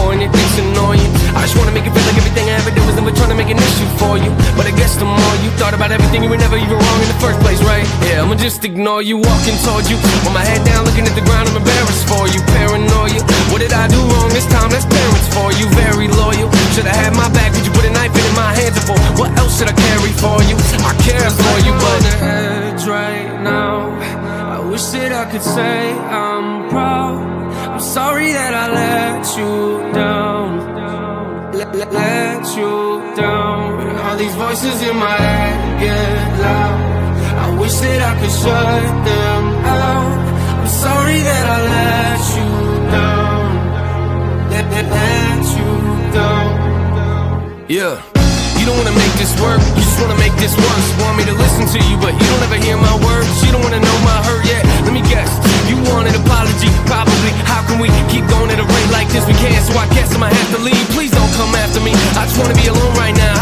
for and it thinks annoying. I just wanna make it feel like everything I ever did was never trying to make an issue for you. But I guess the more you thought about everything, you were never even wrong in the first place, right? Yeah, I'ma just ignore you, walking towards you, with my head down looking at the ground. I'm embarrassed for you, paranoia. What did I do wrong this time? That's parents for you, very loyal. Should've had my back, did you put a knife in my hands before? What else should I carry for you? I care for you, but on the edge right now. I wish that I could say I'm proud. I'm sorry that I let you down, let you down. All these voices in my head get loud. I wish that I could shut them out. I'm sorry that I let you down, let you down. Yeah. You don't wanna make this work, you just wanna make this worse. Want me to listen to you, but you don't ever hear my words. You don't wanna know my hurt yet. Let me guess, you want an apology, probably. How can we keep going at a rate like this? We can't, so I guess I'ma have to leave. Please don't come after me, I just wanna be alone right now.